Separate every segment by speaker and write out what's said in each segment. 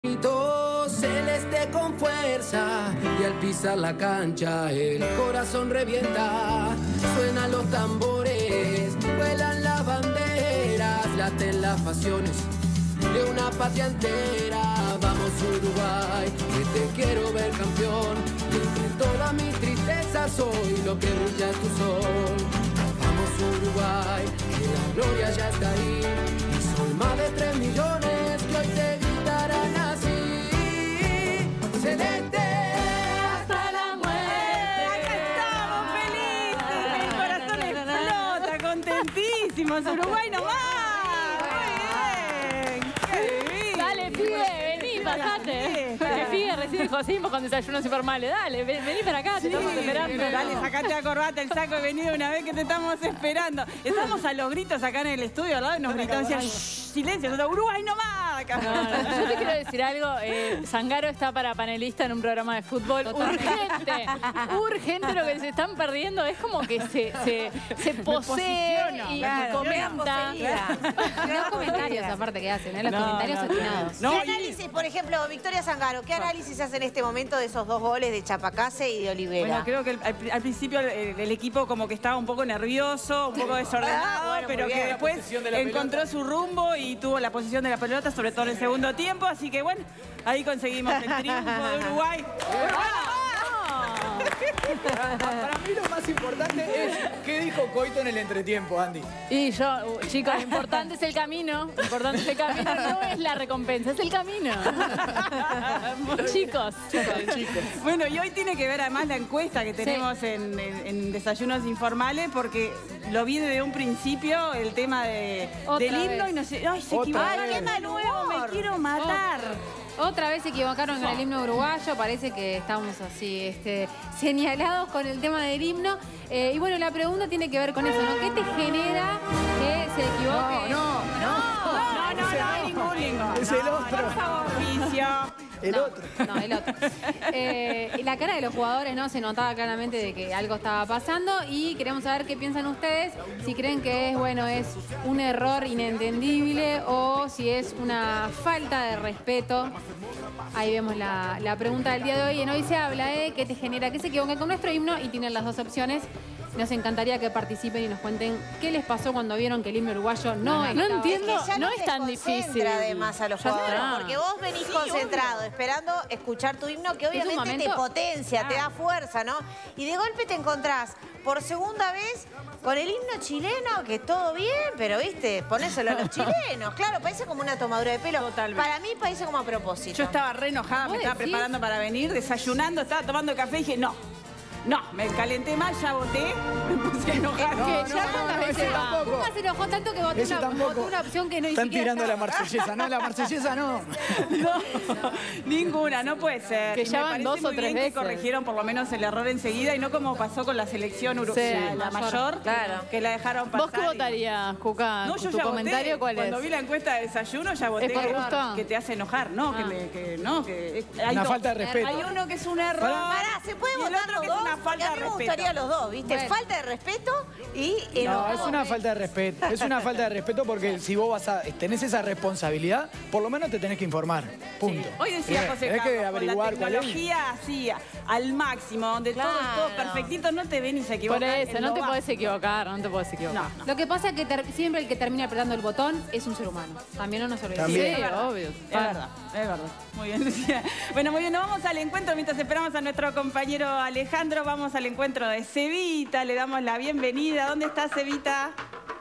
Speaker 1: Celeste con fuerza y al pisar la cancha el corazón revienta. Suenan los tambores, vuelan las banderas, laten las pasiones de una patria entera. Vamos Uruguay, que te quiero ver campeón. Y entre todas mis tristezas soy lo que brilla en tu sol. Vamos Uruguay, que la gloria ya está ahí. Y son más de 3 millones que hoy te gritarán así. Celeste hasta la muerte.
Speaker 2: Acá estamos felices, el corazón explota, contentísimos. Uruguay nomás. Muy bien. Qué divino.
Speaker 3: Dale, pibe, vení, pasate. Te pide recién Josimos con desayunos informales. Dale, vení para acá, te estamos esperando.
Speaker 2: Dale, sacate la corbata, el saco de venido una vez que te estamos esperando. Estamos a los gritos acá en el estudio, al lado, y nos gritaban, decían, silencio, nosotros, Uruguay nomás. Acá.
Speaker 3: No, yo te quiero decir algo, Zangaro está para panelista en un programa de fútbol. Urgente lo que se están perdiendo. Es como que se posee y comenta.
Speaker 4: Los comentarios aparte que hacen, los comentarios atinados.
Speaker 5: ¿Qué análisis, por ejemplo, Victoria Zangaro, qué análisis hace en este momento de esos 2 goles de Chapacase y de Olivera?
Speaker 2: Bueno, creo que al principio el equipo como que estaba un poco nervioso, un poco desordenado, pero que después encontró su rumbo y tuvo la posición de la pelota, sobre todo en el segundo tiempo. Así que bueno, ahí conseguimos el triunfo de Uruguay.
Speaker 6: Para mí lo más importante es qué dijo Coito en el entretiempo, Andy.
Speaker 3: Y yo, chicos, lo importante es el camino. Lo importante es el camino, no es la recompensa, es el camino. Chicos.
Speaker 2: Bueno, y hoy tiene que ver además la encuesta que tenemos en Desayunos Informales, porque lo vi desde un principio, el tema del himno, y no sé, ay, se equivocaron.
Speaker 5: ¡Qué mal humor!
Speaker 2: Me quiero matar.
Speaker 4: Otra vez se equivocaron con el himno uruguayo, parece que estamos así señalados con el tema del himno. Y bueno, la pregunta tiene que ver con eso, ¿no? ¿Qué te genera que se equivoque?
Speaker 2: No hay ningún himno.
Speaker 6: Es el otro.
Speaker 2: Por favor, Vicio.
Speaker 6: El otro.
Speaker 4: No, el otro. La cara de los jugadores, ¿no? Se notaba claramente de que algo estaba pasando y queremos saber qué piensan ustedes, si creen que es un error inentendible o si es una falta de respeto. Ahí vemos la pregunta del día de hoy. En Hoy se habla de qué te genera que se equivoquen con nuestro himno y tienen las 2 opciones. Nos encantaría que participen y nos cuenten qué les pasó cuando vieron que el himno uruguayo no
Speaker 3: entiendo,
Speaker 5: Es que ya
Speaker 3: no es tan difícil.
Speaker 5: Además a los jugadores, porque vos venís concentrado, esperando escuchar tu himno, que obviamente te potencia, te da fuerza, ¿no? Y de golpe te encontrás por segunda vez con el himno chileno, que todo bien, pero viste, ponéselo a los chilenos. Claro, parece como una tomadura de pelo.
Speaker 2: Totalmente.
Speaker 5: Para mí parece como a propósito.
Speaker 2: Yo estaba re enojada, me estaba preparando para venir, desayunando, estaba tomando café y dije, no, me calenté mal, ya voté, me puse enojada.
Speaker 4: Nunca se enojó tanto que votó una opción que no
Speaker 6: Están
Speaker 4: siquiera
Speaker 6: tirando la marsellesa, no, la marsellesa no.
Speaker 2: No, ninguna, no puede ser.
Speaker 3: Que ya van 2 o 3
Speaker 2: veces.
Speaker 3: veces.
Speaker 2: Corrigieron por lo menos el error enseguida y no como pasó con la selección uruguaya, la mayor, que la dejaron pasar.
Speaker 3: ¿Vos qué votarías, Cuca?
Speaker 2: No, yo
Speaker 3: ¿Tu
Speaker 2: ya
Speaker 3: comentario
Speaker 2: voté.
Speaker 3: cuál es?
Speaker 2: Cuando vi la encuesta de desayuno ya voté.
Speaker 3: ¿Es por gusto?
Speaker 2: Que te hace enojar, ¿no? Hay
Speaker 6: Una falta de respeto.
Speaker 2: Hay uno que es un error.
Speaker 5: Pará, ¿se puede
Speaker 2: y el
Speaker 5: votar
Speaker 2: otro
Speaker 5: los
Speaker 2: que es
Speaker 5: dos?
Speaker 2: una
Speaker 5: Porque
Speaker 2: falta
Speaker 5: a
Speaker 2: de
Speaker 5: mí me
Speaker 2: respeto.
Speaker 5: gustaría los dos, ¿viste?
Speaker 4: Bueno.
Speaker 5: Falta de respeto y
Speaker 6: No,
Speaker 5: enojo.
Speaker 6: es una falta de respeto. Es una falta de respeto porque si vos tenés esa responsabilidad, por lo menos te tenés que informar. Punto.
Speaker 2: Hoy decía José
Speaker 6: Tenés que
Speaker 2: Carlos,
Speaker 6: averiguar
Speaker 2: con
Speaker 6: cuál
Speaker 2: la
Speaker 6: es.
Speaker 2: tecnología así, al máximo, donde todo es todo perfectito, no te ven ni se equivocan.
Speaker 3: Por eso,
Speaker 2: en
Speaker 3: no
Speaker 2: lo
Speaker 3: te
Speaker 2: básico.
Speaker 3: podés equivocar, no te podés equivocar.
Speaker 2: No.
Speaker 4: Lo que pasa es que siempre el que termina apretando el botón es un ser humano. También no nos olvidemos.
Speaker 6: También.
Speaker 3: Sí, obvio.
Speaker 2: Es verdad, es verdad. Muy bien, Lucía. Bueno, muy bien, nos vamos al encuentro. Mientras esperamos a nuestro compañero Alejandro, vamos al encuentro de Cevita. Le damos la bienvenida. ¿Dónde está Cevita?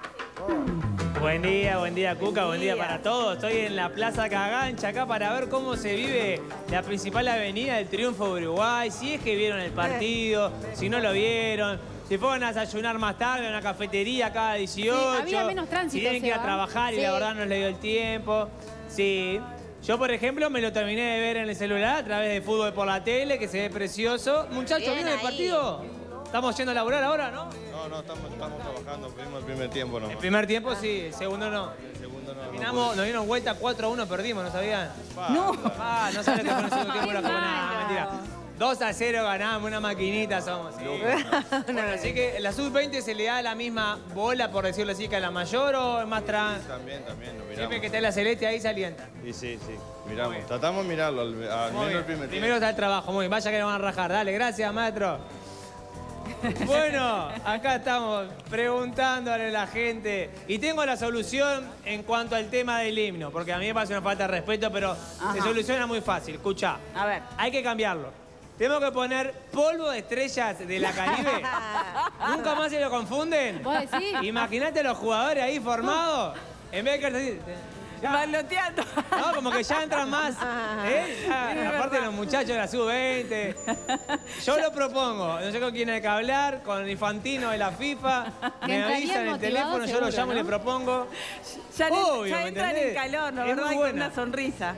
Speaker 7: Buen día, Cuca, buen día para todos. Estoy en la Plaza Cagancha acá para ver cómo se vive la principal avenida del triunfo de Uruguay. Si es que vieron el partido, si no lo vieron, si fueron a desayunar más tarde en una cafetería cada 18.
Speaker 4: Sí, había menos tránsito,
Speaker 7: si tienen que ir a
Speaker 4: Seba.
Speaker 7: trabajar y la verdad no les dio el tiempo. Sí. Yo, por ejemplo, me lo terminé de ver en el celular a través de Fútbol por la Tele, que se ve precioso. Muchachos,
Speaker 5: Bien
Speaker 7: ¿vieron el
Speaker 5: ahí.
Speaker 7: partido? Estamos yendo a laburar ahora, ¿no?
Speaker 8: No, estamos trabajando, perdimos el primer tiempo nomás.
Speaker 7: El primer tiempo sí, el segundo no.
Speaker 8: El segundo no.
Speaker 7: Terminamos, nos dieron vuelta 4-1, perdimos, ¿no sabían?
Speaker 2: No.
Speaker 7: No sabían que fue el segundo tiempo, era como una mentira. 2-0 ganamos, una maquinita somos. Sí. Bueno, así que la sub-20 se le da la misma bola, por decirlo así, que a la mayor o es más trans.
Speaker 8: También, lo miramos.
Speaker 7: Siempre que está la celeste ahí se alienta.
Speaker 8: Y sí, miramos. Tratamos de mirarlo, al menos el primer tiempo.
Speaker 7: Primero está el trabajo, muy bien. Vaya que nos van a rajar. Dale, gracias, maestro. Bueno, acá estamos preguntándole a la gente. Y tengo la solución en cuanto al tema del himno, porque a mí me parece una falta de respeto, pero se soluciona muy fácil. Escuchá,
Speaker 2: a ver,
Speaker 7: hay que cambiarlo. Tenemos que poner polvo de estrellas de la Caribe. ¿Nunca más se lo confunden?
Speaker 4: ¿Vos decís?
Speaker 7: Imagínate los jugadores ahí formados. En vez de que...
Speaker 2: Baloteando.
Speaker 7: No, como que ya entran más. Aparte de los muchachos de la sub-20. Yo lo propongo. No sé con quién hay que hablar, con el Infantino de la FIFA. Me avisan el teléfono, yo lo llamo y le propongo.
Speaker 2: Ya,
Speaker 7: Obvio,
Speaker 2: ya entran en calor, ¿no? ¿Verdad? Con una sonrisa.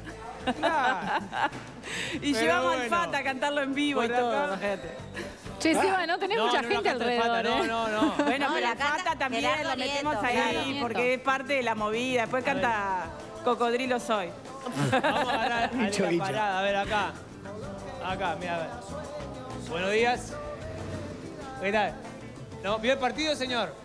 Speaker 2: Y llevamos al Fata a cantarlo en vivo y todo, imagínate.
Speaker 3: Che, Seba, no tenés mucha gente alrededor, ¿eh?
Speaker 7: No.
Speaker 2: Bueno, pero la Fata también lo metemos ahí porque es parte de la movida. Después canta Cocodrilo Soy.
Speaker 7: Vamos a agarrar la parada. A ver, acá. Acá, mira, a ver. Buenos días. ¿Qué tal? ¿No? ¿Vio el partido, señor?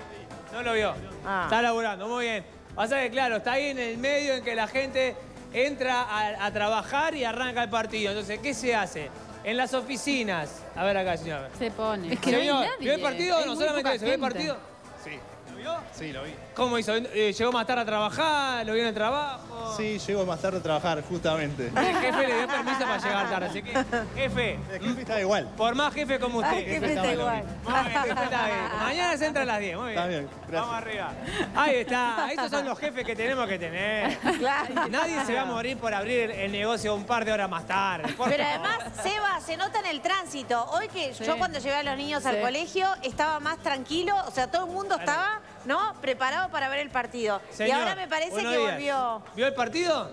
Speaker 7: No lo vio. Está laburando, muy bien. Pasa que, claro, está ahí en el medio en que la gente entra a trabajar y arranca el partido. Entonces, ¿qué se hace? En las oficinas. A ver acá, señor.
Speaker 3: Se pone.
Speaker 4: Es que
Speaker 7: Señor,
Speaker 4: no hay nadie.
Speaker 7: ¿vio el partido? No solamente eso, ¿vio el
Speaker 4: gente.
Speaker 7: partido?
Speaker 8: Sí.
Speaker 7: ¿Lo vio?
Speaker 8: Sí, lo vi.
Speaker 7: ¿Cómo hizo? ¿Llegó más tarde a trabajar? ¿Lo vio en el trabajo?
Speaker 8: Sí, llego más tarde a trabajar, justamente.
Speaker 7: El jefe le dio permiso para llegar tarde, así que, jefe,
Speaker 8: El jefe está igual.
Speaker 7: por más jefe como usted.
Speaker 5: El jefe está igual.
Speaker 7: Muy bien, jefe está bien. Mañana se entra a las 10, muy bien.
Speaker 8: Está bien, gracias.
Speaker 7: Vamos arriba. Ahí está, estos son los jefes que tenemos que tener. Nadie se va a morir por abrir el negocio un par de horas más tarde. Por
Speaker 5: Pero
Speaker 7: favor.
Speaker 5: además, Seba, se nota en el tránsito. Hoy que yo cuando llevé a los niños al colegio estaba más tranquilo, o sea, todo el mundo estaba, ¿no? Preparado para ver el partido.
Speaker 7: Señor,
Speaker 5: y ahora me parece
Speaker 7: buenos
Speaker 5: que
Speaker 7: días.
Speaker 5: volvió.
Speaker 7: ¿Vio el partido?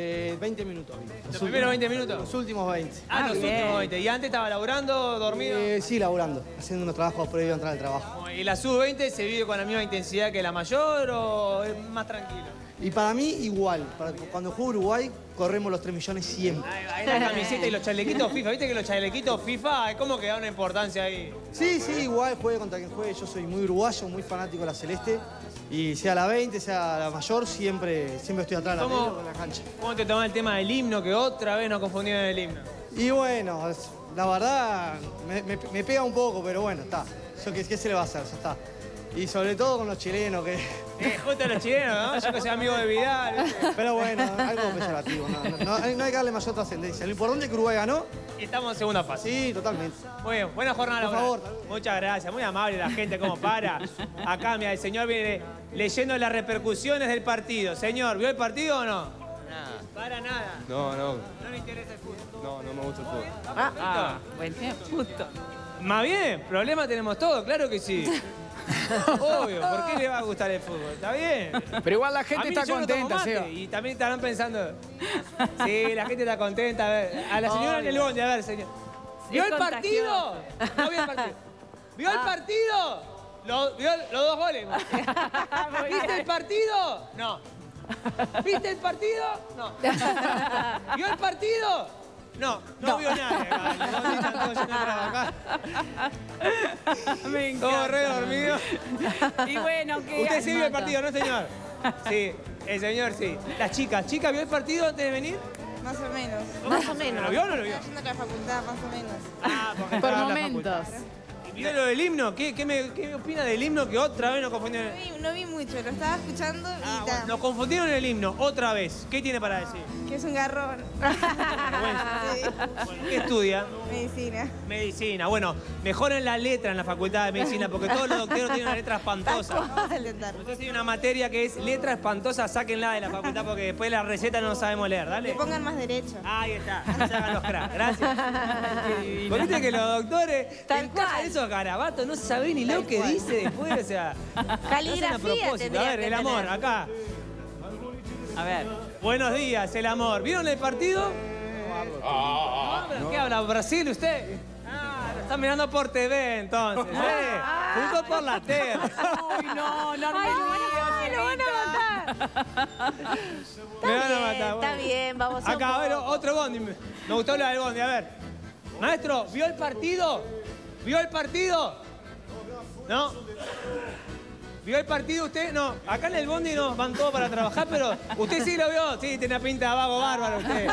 Speaker 9: 20 minutos.
Speaker 7: ¿Los primeros 20 minutos?
Speaker 9: Los últimos 20.
Speaker 7: Los últimos 20. ¿Y antes estaba laburando, dormido?
Speaker 9: Sí, laburando, haciendo unos trabajos previo a entrar al trabajo.
Speaker 7: ¿Y la sub-20 se vive con la misma intensidad que la mayor o es más tranquilo?
Speaker 9: Y para mí igual, cuando juego Uruguay corremos los 3 millones siempre.
Speaker 7: Ahí la camiseta y los chalequitos FIFA, ¿viste que los chalequitos FIFA es como que da una importancia ahí?
Speaker 9: Sí, igual juegue contra quien juegue, yo soy muy uruguayo, muy fanático de la Celeste. Y sea la 20, sea la mayor, siempre estoy atrás de la tele o en la cancha.
Speaker 7: ¿Cómo te tomás el tema del himno que otra vez nos confundieron en el himno?
Speaker 9: Y bueno, la verdad me pega un poco, pero bueno, está. ¿Qué se le va a hacer? Ya está. Y sobre todo con los chilenos que...
Speaker 7: Justo los chilenos, ¿no? Yo que soy amigo de Vidal. ¿viste?
Speaker 9: Pero bueno, algo peyorativo, no hay que darle mayor trascendencia. Lo importante es que Uruguay ganó.
Speaker 7: Y estamos en segunda fase.
Speaker 9: Sí, totalmente.
Speaker 7: Muy bien, buena jornada.
Speaker 9: Por
Speaker 7: laboral.
Speaker 9: favor.
Speaker 7: Muchas gracias, muy amable la gente, cómo para. Acá, mira, el señor viene leyendo las repercusiones del partido. Señor, ¿vio el partido o no?
Speaker 8: Nada.
Speaker 7: Para nada.
Speaker 8: No.
Speaker 7: No le interesa el fútbol.
Speaker 8: No me gusta el fútbol.
Speaker 2: Bueno, justo.
Speaker 7: Más bien, problema tenemos todos, claro que sí. Obvio, ¿por qué le va a gustar el fútbol? ¿Está bien?
Speaker 6: Pero igual la
Speaker 7: A
Speaker 6: gente
Speaker 7: mí
Speaker 6: está
Speaker 7: yo no tomo
Speaker 6: contenta,
Speaker 7: mate,
Speaker 6: Seba.
Speaker 7: y también estarán pensando... Sí, la gente está contenta. A ver, a la señora en el bonde, a ver, señor. ¿Vio el partido? No vio el partido. ¿Vio el partido? ¿Vio los 2 goles? ¿Viste el partido? No. ¿Viste el partido? No. ¿Vio el partido? No vio nada. Los dos están todos yendo a trabajar.
Speaker 2: Me encanta.
Speaker 7: Todo re dormido.
Speaker 2: Y bueno, que...
Speaker 7: Usted sí vio el partido, ¿no, señor? Sí, el señor sí. Las chicas, ¿vio el partido antes de venir?
Speaker 10: Más o menos.
Speaker 5: Más o menos.
Speaker 7: ¿Lo vio o no lo vio?
Speaker 10: Yendo a la facultad, más o menos.
Speaker 7: Porque
Speaker 3: Por
Speaker 7: estaba en la
Speaker 3: momentos.
Speaker 7: facultad. ¿Y vio lo del himno? ¿Qué me opina del himno que otra vez nos confundieron?
Speaker 10: No vi mucho, lo estaba escuchando y
Speaker 7: Bueno,
Speaker 10: ta,
Speaker 7: nos confundieron en el himno otra vez. ¿Qué tiene para decir?
Speaker 10: que es un garrón. Sí.
Speaker 7: Bueno, ¿qué estudia?
Speaker 10: Medicina.
Speaker 7: Medicina. Bueno, mejoren la letra en la facultad de medicina porque todos los doctores tienen una letra espantosa.
Speaker 10: Vamos a intentar.
Speaker 7: Entonces hay una materia que es letra espantosa, sáquenla de la facultad porque después la receta no sabemos leer,
Speaker 10: Que
Speaker 7: dale.
Speaker 10: pongan más derecho.
Speaker 7: Ahí está, no se hagan los cracks, gracias. Porque viste que los doctores,
Speaker 5: Tal
Speaker 7: en cosas
Speaker 5: cual.
Speaker 7: de esos garabatos, no saben ni lo que dice después, o sea.
Speaker 5: Caligrafía
Speaker 7: hacen a propósito.
Speaker 5: tendría
Speaker 7: A ver,
Speaker 5: que
Speaker 7: el amor,
Speaker 5: tener.
Speaker 7: acá.
Speaker 2: A ver.
Speaker 7: Buenos días, el amor. ¿Vieron el partido? No, ¿qué habla? ¿Brasil usted? Lo están mirando por TV entonces, Justo por la tele.
Speaker 2: Uy, no, no,
Speaker 5: Ay, lo van a matar.
Speaker 7: Me van a matar.
Speaker 5: Está
Speaker 7: bueno.
Speaker 5: bien, vamos a
Speaker 7: Acá, a ver, otro bondi. Me gustó la del bondi, a ver. Maestro, ¿vio el partido? ¿Vio el partido? ¿No? ¿Vio el partido usted? No. Acá en el bondi no, van todos para trabajar, pero usted sí lo vio. Sí, tiene una pinta de vago bárbaro usted.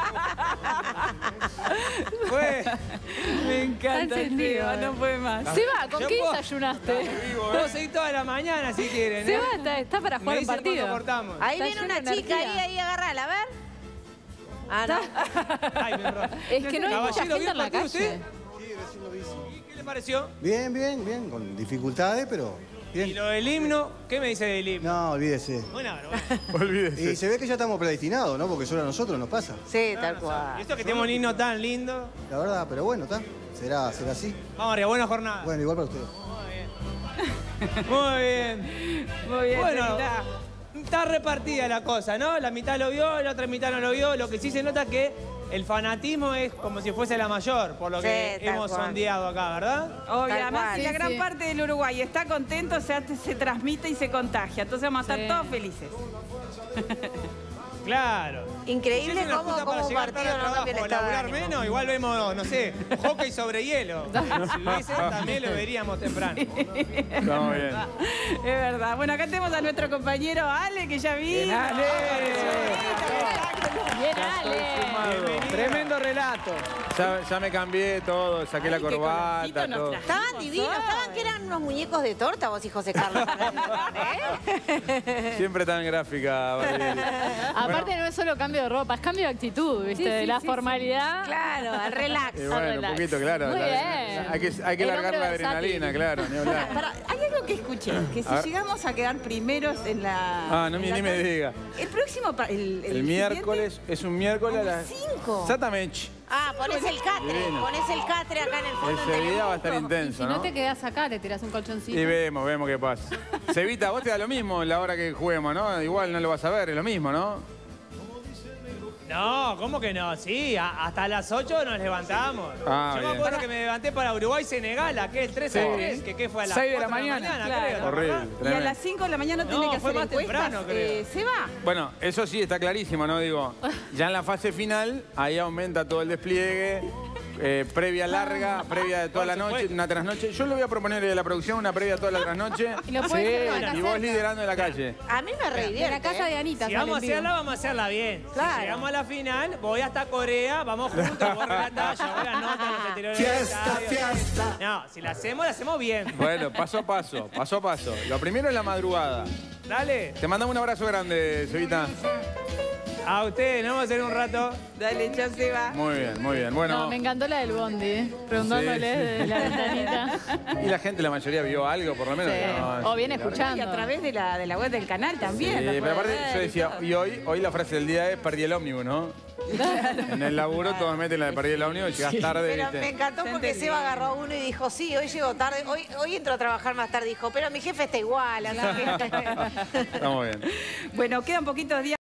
Speaker 2: Me encanta, Seba, no puede más.
Speaker 3: Seba, ¿con qué desayunaste?
Speaker 7: Puedo seguir toda la mañana si quieren.
Speaker 3: Seba está para jugar un partido.
Speaker 5: Ahí viene una chica, ahí agarrala, a ver. Ah, no.
Speaker 7: Ay, me enrollo.
Speaker 3: Es que no hay mucha gente en la calle.
Speaker 7: ¿Usted? ¿Qué le pareció?
Speaker 11: Bien, bien, bien, con dificultades, pero bien.
Speaker 7: ¿Y lo del himno? ¿Qué me dice del himno?
Speaker 11: No, olvídese.
Speaker 7: Bueno,
Speaker 11: Olvídese. Y se ve que ya estamos predestinados, ¿no? Porque solo a nosotros nos pasa.
Speaker 5: Sí, tal cual.
Speaker 7: ¿Y esto que tenemos un himno tan lindo?
Speaker 11: La verdad, pero bueno, está. Será así.
Speaker 7: Vamos arriba, buena jornada.
Speaker 11: Bueno, igual para ustedes.
Speaker 7: Muy bien.
Speaker 2: Muy bien,
Speaker 7: Bueno, está repartida la cosa, ¿no? La mitad lo vio, la otra mitad no lo vio. Lo que sí se nota es que el fanatismo es como si fuese la mayor, por lo que hemos sondeado acá, ¿verdad?
Speaker 2: Obvio, además la gran parte del Uruguay está contento, se transmite y se contagia. Entonces vamos a estar todos felices.
Speaker 7: Claro.
Speaker 5: Increíble cómo un partido no cambia el estado de
Speaker 7: laburar
Speaker 5: ánimo.
Speaker 7: menos, igual vemos, no sé, hockey sobre hielo. Si lo hubiese, también lo veríamos temprano.
Speaker 6: Estamos bien.
Speaker 2: Es verdad. Bueno, acá tenemos a nuestro compañero Ale, que ya vino.
Speaker 6: Bien, Ale.
Speaker 3: Bien, Ale.
Speaker 6: Tremendo relato.
Speaker 12: Ya me cambié todo, saqué la corbata, todo.
Speaker 5: Estaban divinos, estaban que eran unos muñecos de torta vos y José Carlos.
Speaker 12: Siempre tan gráfica, Valeria.
Speaker 3: Aparte no es solo cambio de ropa, es cambio de actitud, ¿viste? De la formalidad.
Speaker 5: Claro, al relax.
Speaker 12: Y bueno, un poquito, claro.
Speaker 3: Muy bien.
Speaker 12: Hay que
Speaker 3: El
Speaker 12: largar
Speaker 3: hombre
Speaker 12: la
Speaker 3: versátil.
Speaker 12: adrenalina, claro. Ni hablar.
Speaker 2: Hay algo que escuché, que si llegamos a quedar primeros en la...
Speaker 12: No, ni me diga.
Speaker 2: El próximo...
Speaker 12: El miércoles, es un miércoles a las
Speaker 2: 5.
Speaker 12: Exactamente.
Speaker 5: Pones el catre acá en el fondo.
Speaker 12: Ese día va a estar intenso,
Speaker 4: Si no
Speaker 12: ¿no?
Speaker 4: te quedás acá, te tirás un colchoncito.
Speaker 12: Y vemos qué pasa. Cevita, vos te da lo mismo la hora que juguemos, ¿no? Igual no lo vas a ver, es lo mismo, ¿no?
Speaker 7: No, ¿cómo que no? Sí, hasta las 8 nos levantamos. Yo me acuerdo que me levanté para Uruguay-Senegal, aquel 3-3, que ¿qué fue a las
Speaker 6: 6 de la
Speaker 7: 4
Speaker 6: mañana.
Speaker 7: creo.
Speaker 12: Horrible,
Speaker 2: Y a
Speaker 12: tremendo.
Speaker 2: las 5 de la mañana no tiene que
Speaker 7: fue
Speaker 2: hacer
Speaker 7: más
Speaker 2: encuestas.
Speaker 7: temprano, creo.
Speaker 2: ¿Se va?
Speaker 12: Bueno, eso sí, está clarísimo, ¿no? Digo, ya en la fase final, ahí aumenta todo el despliegue, previa larga, previa de toda la noche, una trasnoche. Yo le voy a proponer a la producción una previa toda la trasnoche.
Speaker 4: Y lo puedes hacer acá
Speaker 12: Y vos
Speaker 4: cerca.
Speaker 12: liderando en la calle.
Speaker 5: A mí me reivierte.
Speaker 4: De la casa de Anita.
Speaker 7: Si
Speaker 4: sale
Speaker 7: vamos a
Speaker 4: en vivo.
Speaker 7: hacerla, vamos a hacerla bien.
Speaker 5: Claro.
Speaker 7: Si llegamos a la final, voy hasta Corea, vamos juntos, vos relatás, yo voy las notas, los interiores del estadio. No, si la hacemos bien.
Speaker 12: Bueno, paso a paso, paso a paso. Lo primero es la madrugada.
Speaker 7: Dale.
Speaker 12: Te mandamos un abrazo grande, Cevita.
Speaker 7: A ustedes, nos vemos en un rato.
Speaker 2: Dale, ya se va.
Speaker 12: Muy bien. Bueno,
Speaker 3: No, me encantó la del bondi, preguntándole de la ventanita.
Speaker 12: y la gente, la mayoría vio algo, por lo menos.
Speaker 3: Sí.
Speaker 12: No,
Speaker 3: O viene
Speaker 12: la verdad.
Speaker 3: escuchando.
Speaker 2: Y a través de la web del canal también.
Speaker 12: Sí,
Speaker 2: la
Speaker 12: pero
Speaker 2: puede
Speaker 12: aparte
Speaker 2: ver
Speaker 12: yo
Speaker 2: y
Speaker 12: decía,
Speaker 2: todo.
Speaker 12: y hoy la frase del día es perdí el ómnibus, ¿no? En el laburo todos meten la de perdí el ómnibus y llegas tarde,
Speaker 5: Pero
Speaker 12: ¿viste?
Speaker 5: me encantó porque Seba agarró a uno y dijo, sí, hoy llego tarde, hoy entro a trabajar más tarde. Dijo, pero mi jefe está igual. Así que...
Speaker 12: Estamos bien.
Speaker 2: Bueno, quedan poquitos días.